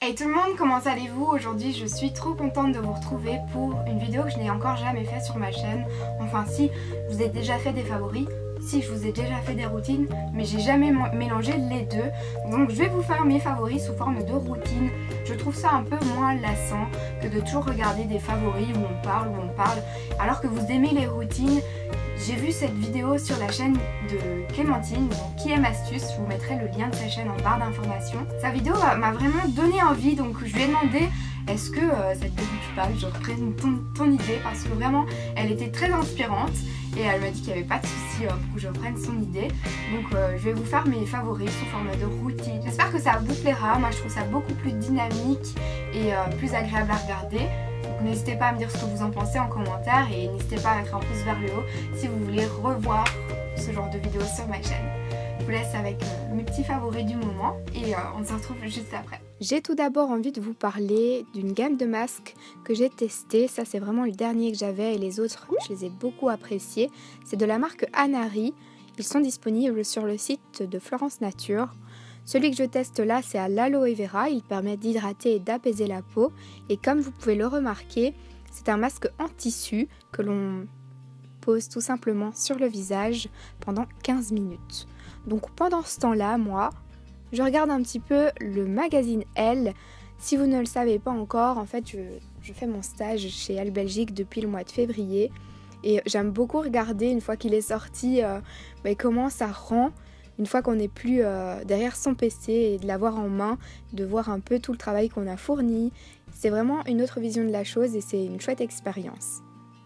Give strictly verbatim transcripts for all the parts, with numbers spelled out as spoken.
Hey tout le monde, comment allez-vous? Aujourd'hui je suis trop contente de vous retrouver pour une vidéo que je n'ai encore jamais fait sur ma chaîne. Enfin si, je vous ai déjà fait des favoris, si je vous ai déjà fait des routines, mais j'ai jamais mélangé les deux. Donc je vais vous faire mes favoris sous forme de routine. Je trouve ça un peu moins lassant que de toujours regarder des favoris où on parle, où on parle, alors que vous aimez les routines. J'ai vu cette vidéo sur la chaîne de Clémentine, donc Qui aime astuce, je vous mettrai le lien de sa chaîne en barre d'informations. Sa vidéo m'a vraiment donné envie, donc je lui ai demandé est-ce que euh, ça te dégoûte pas que je reprenne ton, ton idée, parce que vraiment elle était très inspirante et elle m'a dit qu'il n'y avait pas de souci euh, pour que je reprenne son idée. Donc euh, je vais vous faire mes favoris sous forme de routine. J'espère que ça vous plaira, moi je trouve ça beaucoup plus dynamique et euh, plus agréable à regarder. N'hésitez pas à me dire ce que vous en pensez en commentaire et n'hésitez pas à mettre un pouce vers le haut si vous voulez revoir ce genre de vidéos sur ma chaîne. Je vous laisse avec euh, mes petits favoris du moment et euh, on se retrouve juste après. J'ai tout d'abord envie de vous parler d'une gamme de masques que j'ai testé. Ça c'est vraiment le dernier que j'avais et les autres je les ai beaucoup appréciés. C'est de la marque Anari. Ils sont disponibles sur le site de Florence Nature. Celui que je teste là, c'est à l'aloe vera, il permet d'hydrater et d'apaiser la peau. Et comme vous pouvez le remarquer, c'est un masque en tissu que l'on pose tout simplement sur le visage pendant quinze minutes. Donc pendant ce temps-là, moi, je regarde un petit peu le magazine Elle. Si vous ne le savez pas encore, en fait, je, je fais mon stage chez Elle Belgique depuis le mois de février. Et j'aime beaucoup regarder, une fois qu'il est sorti, euh, bah, comment ça rend. Une fois qu'on n'est plus euh, derrière son P C et de l'avoir en main, de voir un peu tout le travail qu'on a fourni. C'est vraiment une autre vision de la chose et c'est une chouette expérience.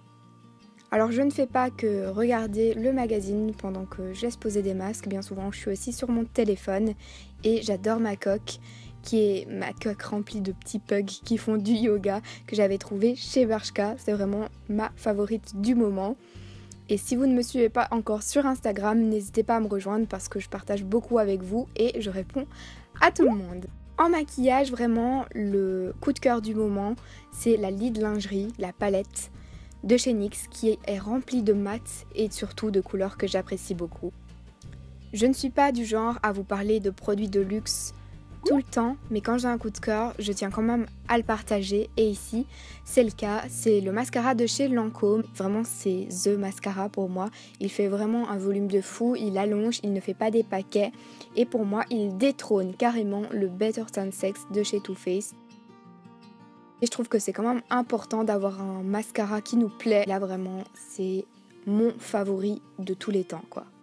Alors je ne fais pas que regarder le magazine pendant que je laisse poser des masques. Bien souvent je suis aussi sur mon téléphone et j'adore ma coque, qui est ma coque remplie de petits pugs qui font du yoga que j'avais trouvé chez Bershka. C'est vraiment ma favorite du moment. Et si vous ne me suivez pas encore sur Instagram, n'hésitez pas à me rejoindre parce que je partage beaucoup avec vous et je réponds à tout le monde. En maquillage, vraiment, le coup de cœur du moment, c'est la Lid Lingerie, la palette de chez N Y X qui est remplie de mat et surtout de couleurs que j'apprécie beaucoup. Je ne suis pas du genre à vous parler de produits de luxe tout le temps, mais quand j'ai un coup de cœur, je tiens quand même à le partager et ici, c'est le cas, c'est le mascara de chez Lancôme. Vraiment, c'est THE mascara pour moi. Il fait vraiment un volume de fou, il allonge, il ne fait pas des paquets et pour moi, il détrône carrément le Better Than Sex de chez Too Faced. Et je trouve que c'est quand même important d'avoir un mascara qui nous plaît. Là, vraiment, c'est mon favori de tous les temps, quoi.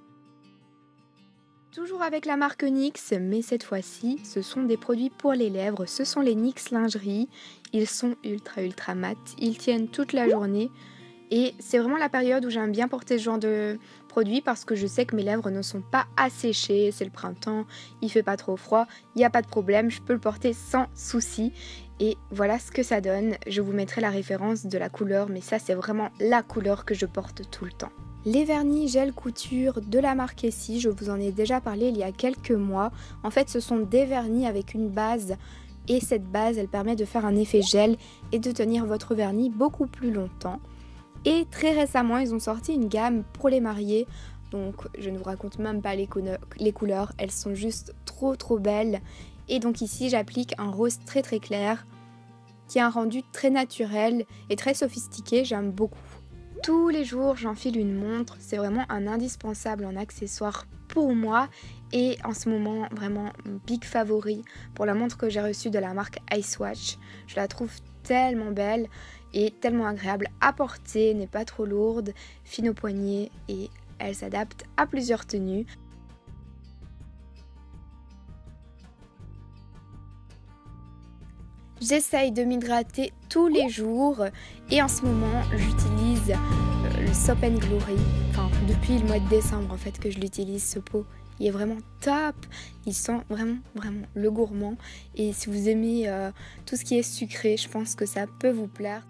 Toujours avec la marque N Y X, mais cette fois-ci, ce sont des produits pour les lèvres. Ce sont les N Y X Lingerie. Ils sont ultra ultra mat. Ils tiennent toute la journée. Et c'est vraiment la période où j'aime bien porter ce genre de produits parce que je sais que mes lèvres ne sont pas asséchées. C'est le printemps, il fait pas trop froid, il n'y a pas de problème, je peux le porter sans souci. Et voilà ce que ça donne. Je vous mettrai la référence de la couleur, mais ça c'est vraiment la couleur que je porte tout le temps. Les vernis gel couture de la marque Essie, je vous en ai déjà parlé il y a quelques mois. En fait, ce sont des vernis avec une base et cette base, elle permet de faire un effet gel et de tenir votre vernis beaucoup plus longtemps. Et très récemment, ils ont sorti une gamme pour les mariés. Donc, je ne vous raconte même pas les, les couleurs, elles sont juste trop trop belles. Et donc ici, j'applique un rose très très clair qui a un rendu très naturel et très sophistiqué, j'aime beaucoup. Tous les jours, j'enfile une montre, c'est vraiment un indispensable en accessoire pour moi. Et en ce moment, vraiment, mon big favori pour la montre que j'ai reçue de la marque Icewatch. Je la trouve tellement belle et tellement agréable à porter, n'est pas trop lourde, fine au poignet et elle s'adapte à plusieurs tenues. J'essaye de m'hydrater tous les jours et en ce moment j'utilise le Soap and Glory, enfin depuis le mois de décembre en fait que je l'utilise ce pot. Il est vraiment top, il sent vraiment vraiment le gourmand et si vous aimez euh, tout ce qui est sucré, je pense que ça peut vous plaire.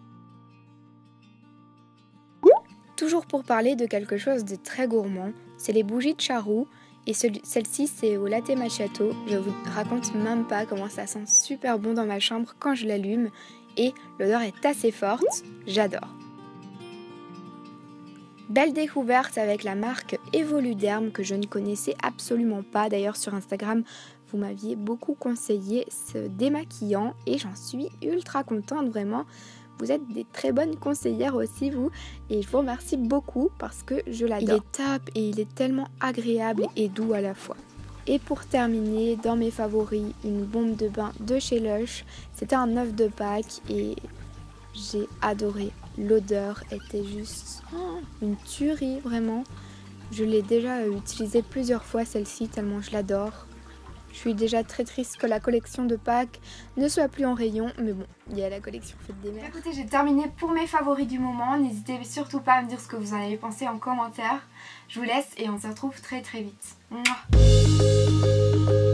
Toujours pour parler de quelque chose de très gourmand, c'est les bougies de charroux. Et celle-ci c'est au latte macchiato, je vous raconte même pas comment ça sent super bon dans ma chambre quand je l'allume et l'odeur est assez forte, j'adore. Belle découverte avec la marque Evoluderm que je ne connaissais absolument pas, d'ailleurs sur Instagram Vous m'aviez beaucoup conseillé ce démaquillant et j'en suis ultra contente vraiment. Vous êtes des très bonnes conseillères aussi vous et je vous remercie beaucoup parce que je l'adore. Il est top et il est tellement agréable et doux à la fois. Et pour terminer, dans mes favoris, une bombe de bain de chez Lush. C'était un œuf de Pâques et j'ai adoré. L'odeur était juste une tuerie vraiment. Je l'ai déjà utilisée plusieurs fois celle-ci tellement je l'adore. Je suis déjà très triste que la collection de Pâques ne soit plus en rayon, mais bon, il y a la collection Fête des Mères. Écoutez, j'ai terminé pour mes favoris du moment. N'hésitez surtout pas à me dire ce que vous en avez pensé en commentaire. Je vous laisse et on se retrouve très très vite. Mouah.